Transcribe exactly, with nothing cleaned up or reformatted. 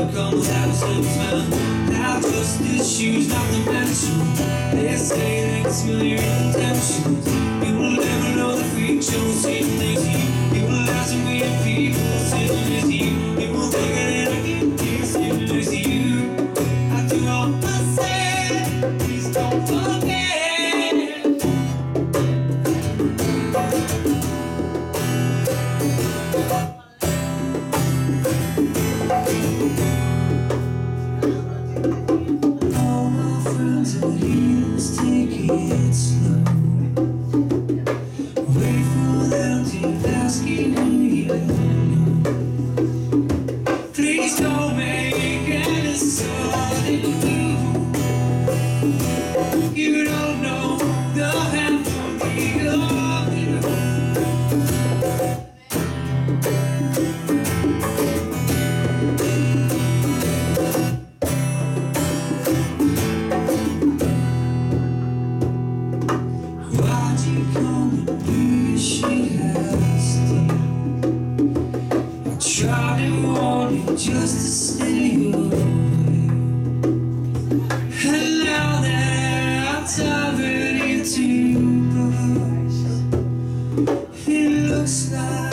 look on the thousands, man. Now just the shoes, not the mention. They say they can smell your intentions. You will never know the freak show sitting next to you. You will have some weird people sitting next to you. You will think that I can keep sitting next to you. I do all I say, please don't forget. All my friends are heathens, take it slow. Wait for them to ask you who you know. Please don't make any sudden move. You don't know the half of me love you. Why'd you come and do shit has I tried to warn you just to stay away. And now that I'm tired into books, it looks like